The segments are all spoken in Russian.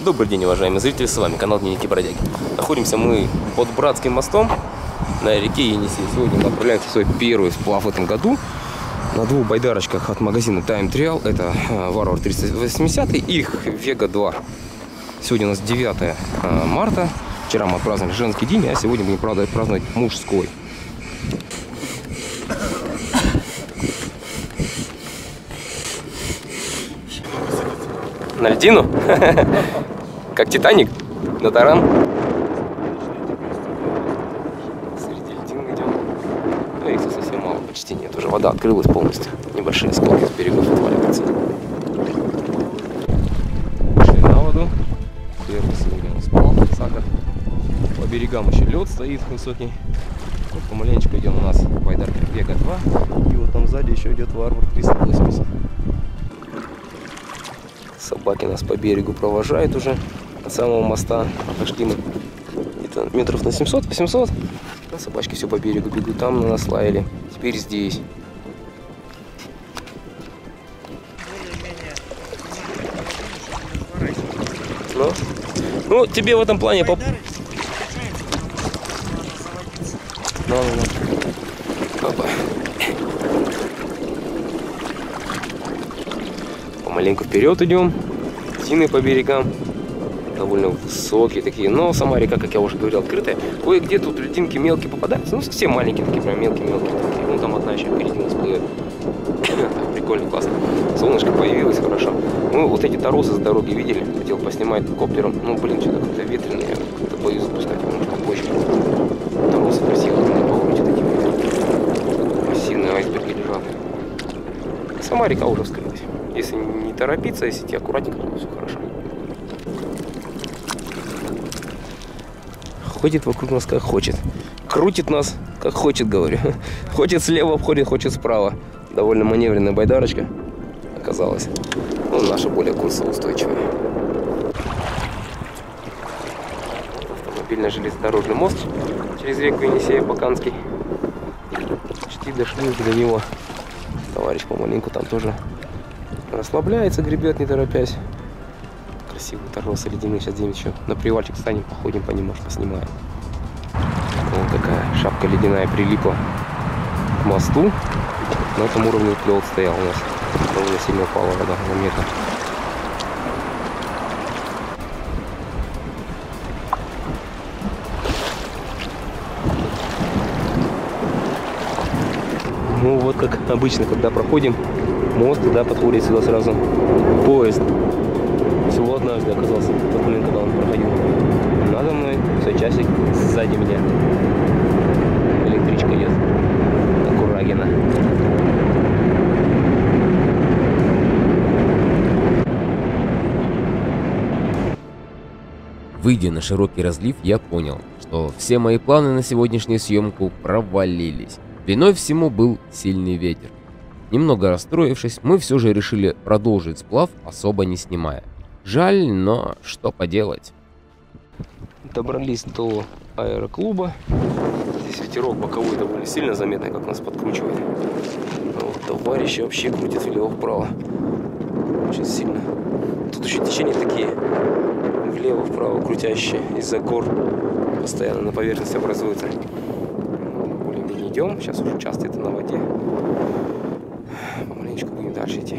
Добрый день, уважаемые зрители, с вами канал Дневники Бродяги. Находимся мы под Братским мостом на реке Енисей. Сегодня мы отправляемся в свой первый сплав в этом году на двух байдарочках от магазина Time Trial. Это Варвар 380 и их Вега 2. Сегодня у нас 9 марта. Вчера мы отпраздновали женский день, а сегодня будем праздновать мужской. На льдину? Как Титаник? На таран? Среди льдин идем. Но их совсем мало, почти нет. Уже вода открылась полностью. Небольшие осколки с берегов отваливаются. Пошли на воду. Первый сегодня у нас спал сахар. По берегам еще лед стоит высокий. Вот помаленечку идем у нас байдарка Вега 2. И вот там сзади еще идет Варвар 380. Собаки нас по берегу провожают уже от самого моста. Пошли мы где-то метров на 700-800. А собачки все по берегу бегут. Там на нас лаяли. Теперь здесь. Ну, тебе в этом плане... Помаленьку вперед идем. Тины по берегам довольно высокие такие, но сама река, как я уже говорил, открытая. Кое-где тут льдинки мелкие попадаются, ну совсем маленькие такие, прям мелкие-мелкие такие. Вон там одна еще впереди нас плывет. Прикольно, классно. Солнышко появилось, хорошо. Ну вот эти торосы с дороги видели, хотел поснимать коптером. Ну блин, что-то как-то ветрено, я как-то боюсь запускать его немножко позже. Торосы красивые, по улице такие массивные айсберги лежат. Сама река уже вскрылась. Если не торопиться, если идти аккуратненько, то все хорошо. Ходит вокруг нас как хочет. Крутит нас как хочет, говорю. Хочет слева обходит, хочет справа. Довольно маневренная байдарочка оказалась. Ну, наша более курсоустойчивая. Автомобильный железнодорожный мост через реку Енисей-Абаканский. Почти дошли до него. Товарищ помаленьку там тоже расслабляется, гребет, не торопясь. Красивые торосы ледяные. Сейчас где-нибудь еще на привальчик станем, походим по ним, может, поснимаем. Вот такая шапка ледяная прилипла к мосту. На этом уровне лед стоял у нас. Довольно сильно упала вода на метр. Ну вот как обычно, когда проходим мост, туда подходит сюда сразу поезд. Всего однажды оказался, блин, когда он проходил. Надо мной все часик, сзади меня электричка едет. Курагина. Выйдя на широкий разлив, я понял, что все мои планы на сегодняшнюю съемку провалились. Виной всему был сильный ветер. Немного расстроившись, мы все же решили продолжить сплав, особо не снимая. Жаль, но что поделать. Добрались до аэроклуба. Здесь ветерок боковой довольно сильно заметный, как нас подкручивает. А вот товарищи вообще крутят влево-вправо. Очень сильно. Тут еще течения такие влево-вправо крутящие из-за гор. Постоянно на поверхности образуются. Более-менее идем. Сейчас уже часто это на воде. Помаленечку будем дальше идти.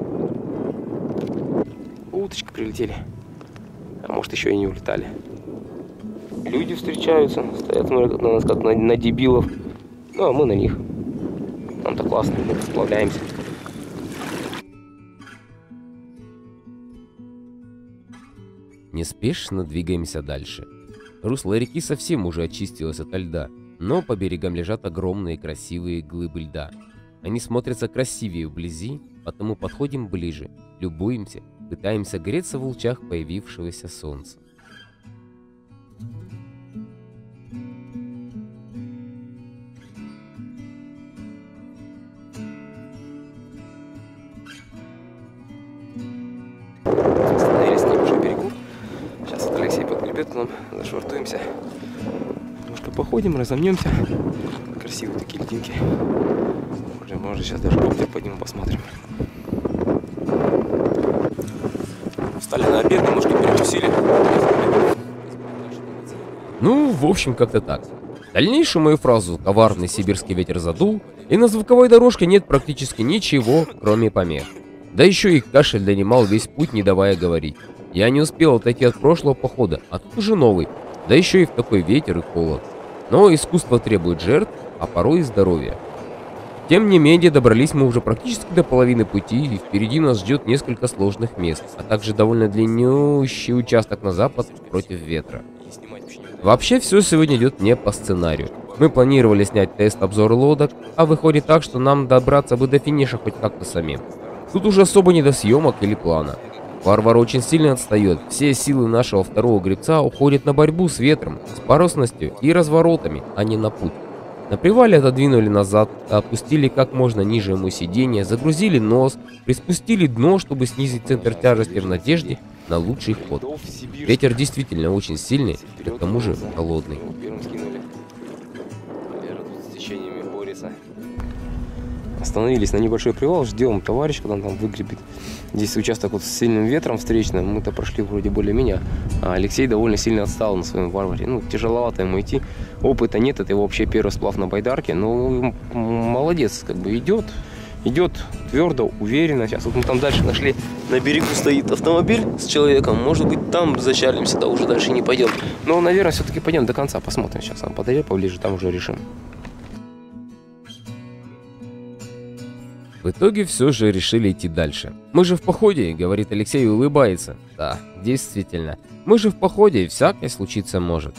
Уточки прилетели. А может еще и не улетали. Люди встречаются, стоят, смотрят на нас как на дебилов. Ну а мы на них. Нам-то классно, мы сплавляемся. Неспешно двигаемся дальше. Русло реки совсем уже очистилось от льда, но по берегам лежат огромные красивые глыбы льда. Они смотрятся красивее вблизи, потому подходим ближе, любуемся, пытаемся греться в лучах появившегося солнца. Остановились на небольшом берегу. Сейчас вот Алексей подгребет к нам, зашвартуемся. Немножко походим, разомнемся. Красивые такие льдинки. Может сейчас даже коптер поднимем, посмотрим. Встали на обед, немножко перекусили. Ну, в общем, как-то так. Дальнейшую мою фразу «коварный сибирский ветер задул», и на звуковой дорожке нет практически ничего, кроме помех. Да еще и кашель донимал весь путь, не давая говорить. Я не успел отойти от прошлого похода, а тут уже новый, да еще и в такой ветер и холод. Но искусство требует жертв, а порой и здоровья. Тем не менее, добрались мы уже практически до половины пути, и впереди нас ждет несколько сложных мест, а также довольно длиннющий участок на запад против ветра. Вообще, все сегодня идет не по сценарию. Мы планировали снять тест-обзор лодок, а выходит так, что нам добраться бы до финиша хоть как-то самим. Тут уже особо не до съемок или плана. Варвар очень сильно отстает, все силы нашего второго гребца уходят на борьбу с ветром, с парусностью и разворотами, а не на путь. На привале отодвинули назад, опустили как можно ниже ему сиденье, загрузили нос, приспустили дно, чтобы снизить центр тяжести в надежде на лучший ход. Ветер действительно очень сильный, и к тому же холодный. Остановились на небольшой привал, ждем товарища, когда он там выгребет. Здесь участок вот с сильным ветром встречным, мы-то прошли вроде более-менее, а Алексей довольно сильно отстал на своем варваре. Ну, тяжеловато ему идти, опыта нет, это его вообще первый сплав на байдарке, но молодец, как бы идет твердо, уверенно. Сейчас вот мы там дальше нашли, на берегу стоит автомобиль с человеком, может быть там зачалимся, да уже дальше не пойдем. Но, наверное, все-таки пойдем до конца, посмотрим, сейчас он подойдет поближе, там уже решим. В итоге все же решили идти дальше. Мы же в походе, говорит Алексей и улыбается. Да, действительно, мы же в походе, и всякое случиться может.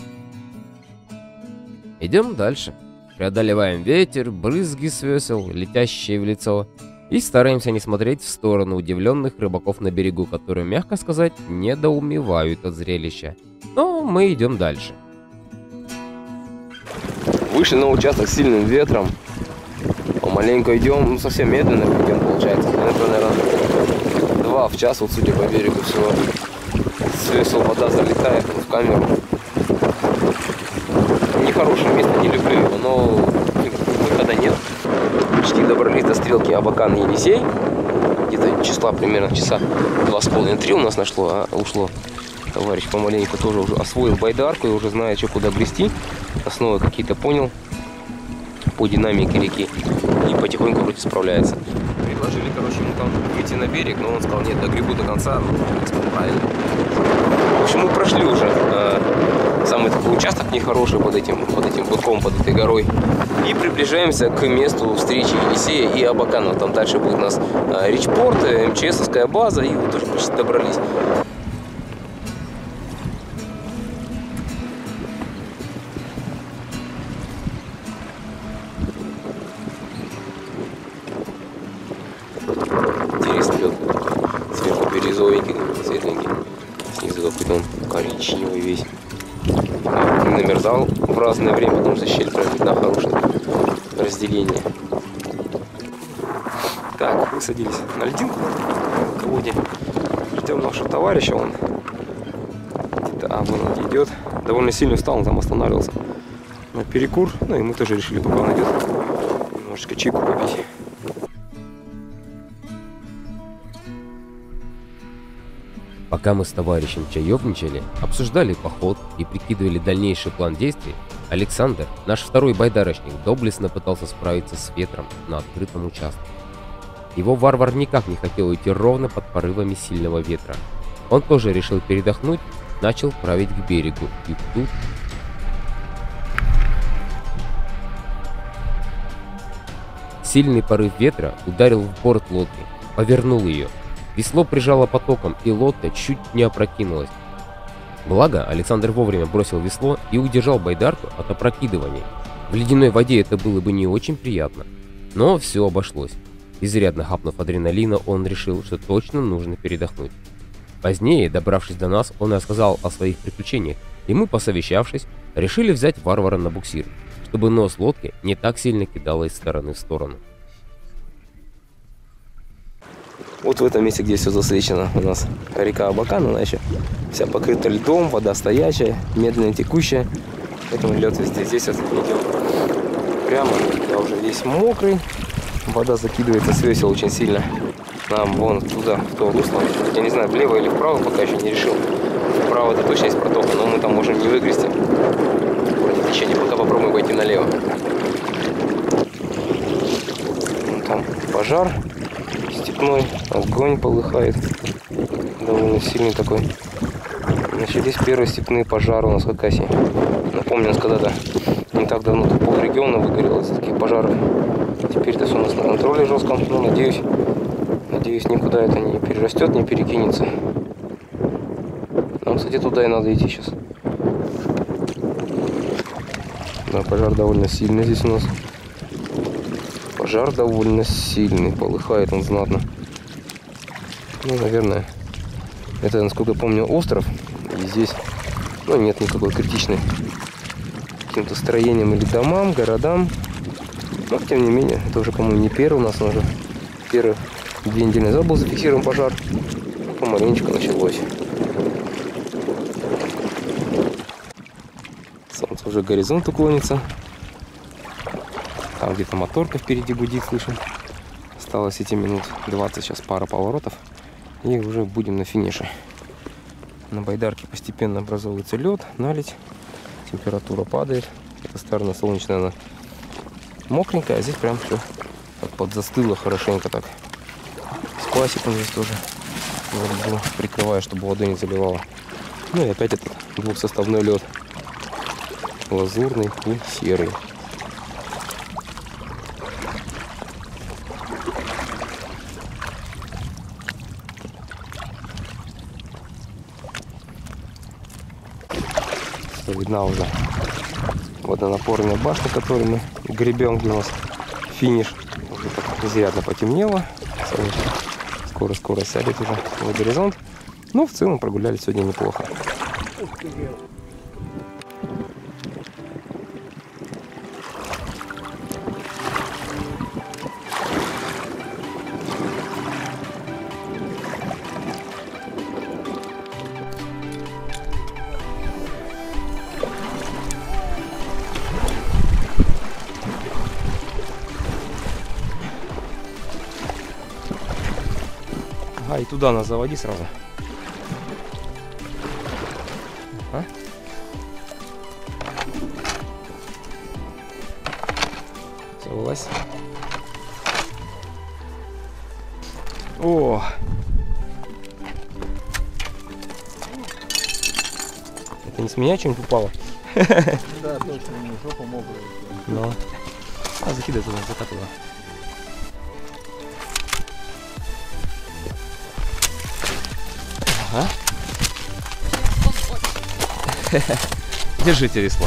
Идем дальше. Преодолеваем ветер, брызги с весел, летящие в лицо. И стараемся не смотреть в сторону удивленных рыбаков на берегу, которые, мягко сказать, недоумевают от зрелища. Но мы идем дальше. Вышли на участок с сильным ветром. Помаленьку идем, ну совсем медленно идем, получается. Это, наверное, 2 в час, вот судя по берегу всего. С весел вода залетает в камеру. Нехорошее место, не люблю его, но выхода нет. Почти добрались до стрелки Абакан и Енисей. Где-то числа примерно часа 2,5-3 у нас ушло. Товарищ помаленьку тоже уже освоил байдарку и уже знает, что куда грести. Основы какие-то понял по динамике реки и потихоньку вроде справляется. Предложили, короче, ему там выйти на берег, но он сказал, нет, догребу до конца, ну, в принципе, правильно. В общем, мы прошли уже самый такой участок нехороший под этим быком, под этой горой. И приближаемся к месту встречи Енисея и Абакана. Там дальше будет у нас Ричпорт, МЧСовская база, и вот тоже почти добрались. Сверху бирюзовенький, светленький. Снизу какой-то он коричневый весь. Намерзал в разное время, потому что щель прям видна, хорошее разделение. Так, высадились на льдинку в воде. Ждем нашего товарища, он где-то вон идет. Довольно сильно устал, он там останавливался на перекур. Ну и мы тоже решили, пока он идет, немножечко чайку попить. Пока мы с товарищем чаевничали, обсуждали поход и прикидывали дальнейший план действий, Александр, наш второй байдарочник, доблестно пытался справиться с ветром на открытом участке. Его варвар никак не хотел идти ровно под порывами сильного ветра. Он тоже решил передохнуть, начал править к берегу, и тут... Сильный порыв ветра ударил в борт лодки, повернул ее. Весло прижало потоком, и лодка чуть не опрокинулась. Благо, Александр вовремя бросил весло и удержал байдарку от опрокидывания. В ледяной воде это было бы не очень приятно. Но все обошлось. Изрядно хапнув адреналина, он решил, что точно нужно передохнуть. Позднее, добравшись до нас, он рассказал о своих приключениях, и мы, посовещавшись, решили взять варвара на буксир, чтобы нос лодки не так сильно кидало из стороны в сторону. Вот в этом месте, где все засвечено, у нас река Абакан, она еще вся покрыта льдом, вода стоячая, медленно текущая. Поэтому лед везде. Здесь вот идем прямо, я уже весь мокрый, вода закидывается с весел очень сильно. нам вон туда, в то русло. Я не знаю, влево или вправо, пока еще не решил. Вправо это точно есть протока, но мы там можем не выгрести против течения. Пока попробуем пойти налево. Вон там пожар степной, огонь полыхает. Довольно сильный такой. Начались первые степные пожары у нас в Хакасии. Напомню, у нас когда-то не так давно полрегиона выгорело из таких пожаров. Теперь-то все у нас на контроле жестком. Ну, надеюсь, никуда это не перерастет, не перекинется. Нам, кстати, туда и надо идти сейчас. Да, пожар довольно сильный здесь у нас. Пожар довольно сильный, полыхает он знатно. Ну, наверное, это, насколько я помню, остров. И здесь, ну, нет никакой критичной каким-то строениям или домам, городам. Но, тем не менее, это уже, по-моему, не первый у нас, уже первый 2 недели назад был зафиксирован пожар. Помаленечку началось. Солнце уже к горизонту клонится. Там где-то моторка впереди гудит, слышим. Осталось идти минут 20, сейчас пара поворотов. И уже будем на финише. На байдарке постепенно образовывается лед, наледь. Температура падает. Эта сторона солнечная, она мокренькая, а здесь прям все подзастыло хорошенько так. С классиком здесь тоже прикрываю, чтобы водой не заливало. Ну и опять этот двухсоставной лед. Лазурный и серый. Видна уже водонапорная башня, которую мы гребем, где у нас финиш. Уже так изрядно потемнело. Скоро сядет уже на горизонт. Но в целом прогулялись сегодня неплохо. А, и туда нас заводи сразу. А? Все, вылазь. О! Это не с меня что-нибудь упало? Да, точно, мне жопа мокрая. Ну. А, закидай туда, закатывай. Ага. Держите весло.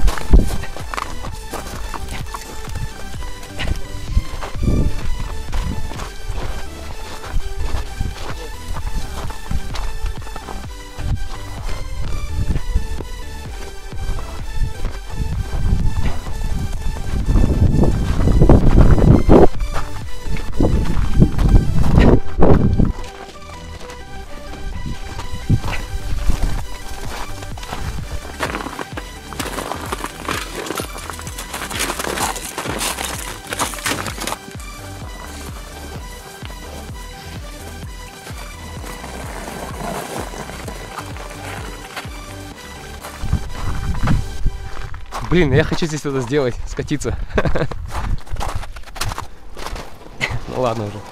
Блин, я хочу здесь что-то сделать, скатиться. Ну ладно уже.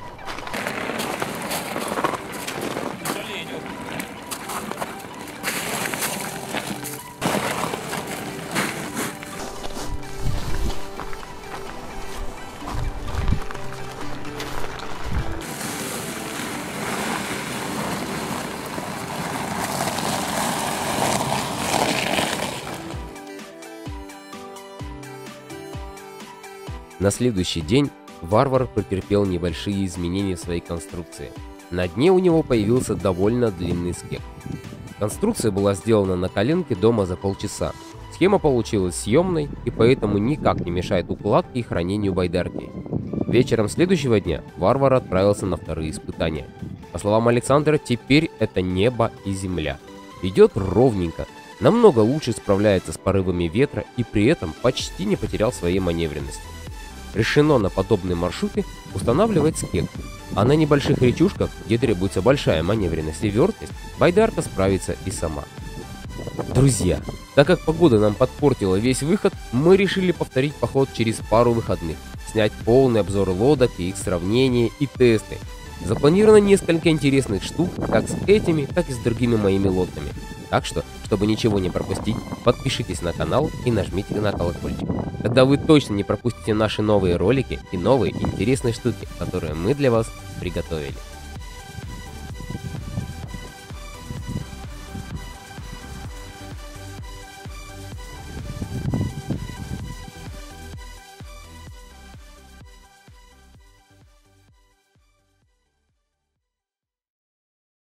На следующий день варвар претерпел небольшие изменения в своей конструкции. На дне у него появился довольно длинный скек. Конструкция была сделана на коленке дома за полчаса. Схема получилась съемной и поэтому никак не мешает укладке и хранению байдарки. Вечером следующего дня варвар отправился на вторые испытания. По словам Александра, теперь это небо и земля. Идет ровненько, намного лучше справляется с порывами ветра и при этом почти не потерял своей маневренности. решено на подобные маршруты устанавливать скек, а на небольших речушках, где требуется большая маневренность и верткость, байдарка справится и сама. Друзья, так как погода нам подпортила весь выход, мы решили повторить поход через пару выходных, снять полный обзор лодок и их сравнение и тесты. Запланировано несколько интересных штук, как с этими, так и с другими моими лодками. Так что, чтобы ничего не пропустить, подпишитесь на канал и нажмите на колокольчик. Тогда вы точно не пропустите наши новые ролики и новые интересные штуки, которые мы для вас приготовили.